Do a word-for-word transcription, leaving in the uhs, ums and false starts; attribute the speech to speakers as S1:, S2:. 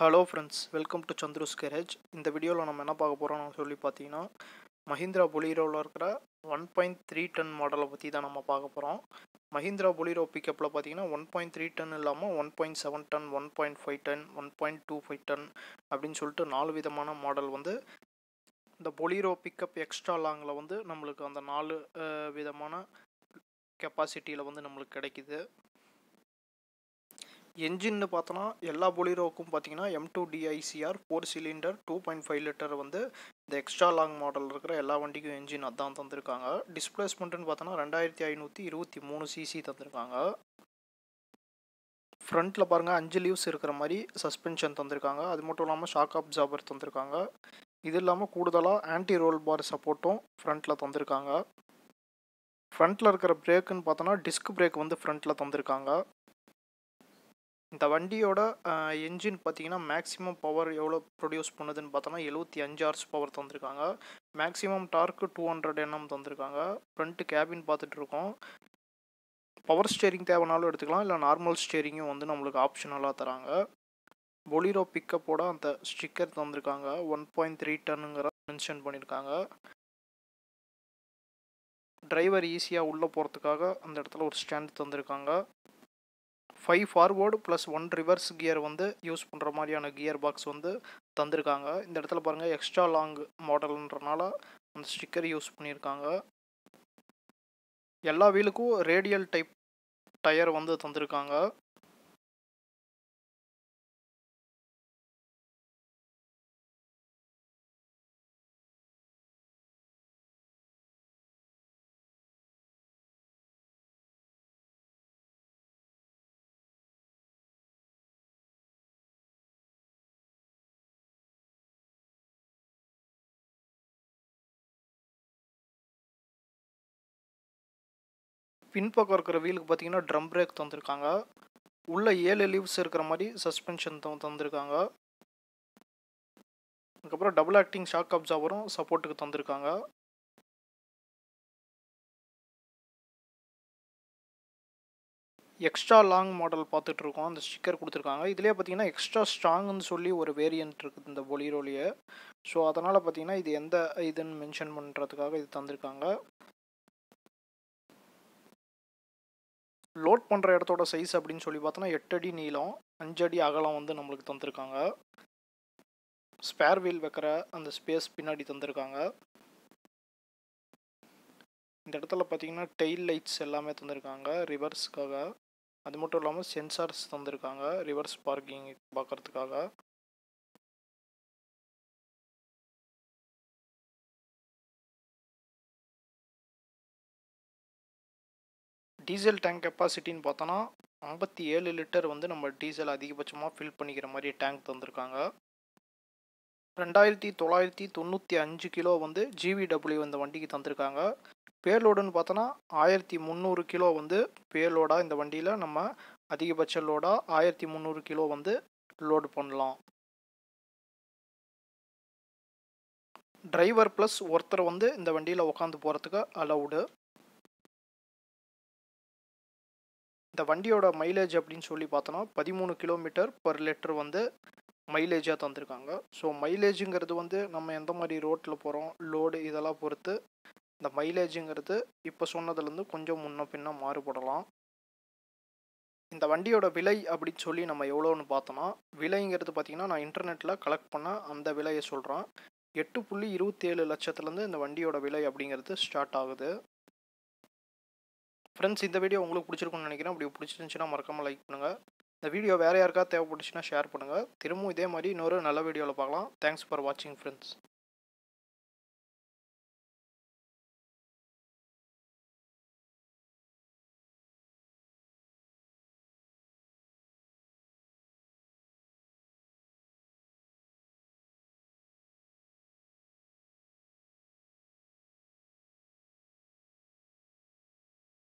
S1: Hello friends, welcome to Chandru's garage. இந்த வீடியோவில் நம்ம என்ன பார்க்க போகிறோம்னு சொல்லி பார்த்தீங்கன்னா, மஹிந்திரா பொலீரோவில் இருக்கிற ஒன் பாயிண்ட் த்ரீ டன் மாடலை பற்றி தான் நம்ம பார்க்க போகிறோம். மஹிந்திரா பொலீரோ பிக்கப்பில் பார்த்தீங்கன்னா ஒன் பாயிண்ட் த்ரீ டன் இல்லாமல் one point seven ton, one point five ton, one point two five ton அப்படின்னு சொல்லிட்டு நாலு விதமான மாடல் வந்து இந்த பொலீரோ பிக்கப் எக்ஸ்ட்ரா லாங்கில் வந்து நம்மளுக்கு அந்த நாலு விதமான கெப்பாசிட்டியில் வந்து நம்மளுக்கு கிடைக்குது. என்ஜின்னு பார்த்தோன்னா எல்லா பொலீரோவுக்கும் பார்த்தீங்கன்னா M two DICR four cylinder two point five litre வந்து இந்த எக்ஸ்ட்ரா லாங் மாடல் இருக்கிற எல்லா வண்டிக்கும் என்ஜின் அதான் தந்திருக்காங்க. டிஸ்பிளேஸ்மெண்ட்டுன்னு பார்த்தோன்னா ரெண்டாயிரத்தி ஐநூற்றி இருபத்தி மூணு சிசி தந்திருக்காங்க. ஃப்ரண்ட்டில் பாருங்கள் அஞ்சு லீவ்ஸ் இருக்கிற மாதிரி சஸ்பென்ஷன் தந்திருக்காங்க. அது மட்டும் இல்லாமல் ஷாக் அப்சார்பர் தந்திருக்காங்க. இது இல்லாமல் கூடுதலாக ஆன்டி ரோல் பார் சப்போர்ட்டும் ஃப்ரண்ட்டில் தந்திருக்காங்க. ஃப்ரண்ட்டில் இருக்கிற பிரேக்குன்னு பார்த்தோன்னா டிஸ்க் பிரேக் வந்து ஃப்ரண்ட்டில் தந்திருக்காங்க. இந்த வண்டியோட என்ஜின் பார்த்தீங்கன்னா மேக்ஸிமம் பவர் எவ்வளோ ப்ரொடியூஸ் பண்ணுதுன்னு பார்த்தோன்னா எழுபத்தி அஞ்சு ஹார்ஸ் பவர் தந்திருக்காங்க. Maximum torque two hundred NM தந்திருக்காங்க. ஃப்ரண்ட்டு கேபின் பார்த்துட்ருக்கோம். பவர் ஸ்டேரிங் தேவைனாலும் எடுத்துக்கலாம், இல்லை நார்மல் ஸ்டேரிங்கும் வந்து நம்மளுக்கு ஆப்ஷனலாக தராங்க. பொலீரோ பிக்கப்போட அந்த ஸ்டிக்கர் தந்திருக்காங்க. ஒன் பாயிண்ட் த்ரீ டன்னுங்கிற மென்ஷன் பண்ணியிருக்காங்க. டிரைவர் ஈஸியாக உள்ளே போகிறதுக்காக அந்த இடத்துல ஒரு ஸ்டாண்ட் தந்திருக்காங்க. Five forward plus one reverse gear வந்து யூஸ் பண்ணுற மாதிரியான கியர் பாக்ஸ் வந்து தந்திருக்காங்க. இந்த இடத்துல பாருங்கள் எக்ஸ்ட்ரா லாங் மாடல்ன்றனால அந்த ஸ்டிக்கர் யூஸ் பண்ணியிருக்காங்க. எல்லா வீலுக்கும் ரேடியல் டைப் டயர் வந்து தந்திருக்காங்க. பின்பக்கம் இருக்கிற வீலுக்கு பார்த்தீங்கன்னா ட்ரம் பிரேக் தந்திருக்காங்க. உள்ள ஏழு லீவ்ஸ் இருக்கிற மாதிரி சஸ்பென்ஷன் தந்திருக்காங்க. அதுக்கப்புறம் டபுள் ஆக்டிங் ஷாக் அப்சார்பரும் சப்போர்ட்டுக்கு தந்திருக்காங்க. எக்ஸ்ட்ரா லாங் மாடல் பார்த்துட்ருக்கோம். அந்த ஸ்டிக்கர் கொடுத்துருக்காங்க. இதிலே பார்த்தீங்கன்னா எக்ஸ்ட்ரா ஸ்ட்ராங்குன்னு சொல்லி ஒரு வேரியன்ட் இருக்குது இந்த பொலீரோலேயே. ஸோ அதனால் பார்த்தீங்கன்னா இது எந்த இதுன்னு மென்ஷன் பண்ணுறதுக்காக இது தந்திருக்காங்க. லோட் பண்ணுற இடத்தோட சைஸ் அப்படின்னு சொல்லி பார்த்தோன்னா எட்டு அடி நீளம், அஞ்சு அடி அகலம் வந்து நம்மளுக்கு தந்திருக்காங்க. ஸ்பேர் வீல் வைக்கிற அந்த ஸ்பேஸ் பின்னாடி தந்திருக்காங்க. இந்த இடத்துல பார்த்தீங்கன்னா டெயில் லைட்ஸ் எல்லாமே தந்திருக்காங்க ரிவர்ஸ்க்காக. அது மட்டும் இல்லாமல் சென்சார்ஸ் தந்திருக்காங்க ரிவர்ஸ் பார்க்கிங் பார்க்கறதுக்காக. டீசல் டேங்க் கெப்பாசிட்டின்னு பார்த்தோன்னா ஐம்பத்தி ஏழு லிட்டர் வந்து நம்ம டீசல் அதிகபட்சமாக ஃபில் பண்ணிக்கிற மாதிரி டேங்க் தந்திருக்காங்க. ரெண்டாயிரத்தி தொள்ளாயிரத்தி தொண்ணூற்றி அஞ்சு கிலோ வந்து ஜிவிடபிள்யூ இந்த வண்டிக்கு தந்திருக்காங்க. பேலோடுன்னு பார்த்தோன்னா ஆயிரத்தி முந்நூறு கிலோ வந்து பேலோடாக இந்த வண்டியில் நம்ம அதிகபட்ச லோடாக ஆயிரத்தி முந்நூறு கிலோ வந்து லோடு பண்ணலாம். டிரைவர் ப்ளஸ் ஒருத்தர் வந்து இந்த வண்டியில் உட்காந்து போகிறதுக்கு அலவுடு. இந்த வண்டியோட மைலேஜ் அப்படின்னு சொல்லி பார்த்தோன்னா பதிமூணு கிலோமீட்டர் பர் லிட்டர் வந்து மைலேஜாக தந்திருக்காங்க. ஸோ மைலேஜுங்கிறது வந்து நம்ம எந்த மாதிரி ரோட்டில் போகிறோம், லோடு இதெல்லாம் பொறுத்து இந்த மைலேஜுங்கிறது இப்போ சொன்னதுலேருந்து கொஞ்சம் முன்ன பின்ன மாறுபடலாம். இந்த வண்டியோட விலை அப்படின்னு சொல்லி நம்ம எவ்வளோன்னு பார்த்தோன்னா, விலைங்கிறது பார்த்திங்கன்னா நான் இன்டர்நெட்டில் கலெக்ட் பண்ண அந்த விலையை சொல்கிறேன். எட்டு புள்ளி இருபத்தி ஏழு லட்சத்துலேருந்து இந்த வண்டியோட விலை அப்படிங்கிறது ஸ்டார்ட் ஆகுது. ஃப்ரெண்ட்ஸ், இந்த வீடியோ உங்களுக்கு பிடிச்சிருக்குன்னு நினைக்கிறேன். அப்படி பிடிச்சிருந்துச்சுன்னா மறக்காமல் லைக் பண்ணுங்கள். இந்த வீடியோ வேறு யாருக்காவது தேவைப்பட்டுச்சுன்னா ஷேர் பண்ணுங்கள். திரும்பவும் இதே மாதிரி இன்னொரு நல்ல வீடியோவில் பார்க்கலாம். தேங்க்ஸ் ஃபார் வாட்சிங் ஃப்ரெண்ட்ஸ்.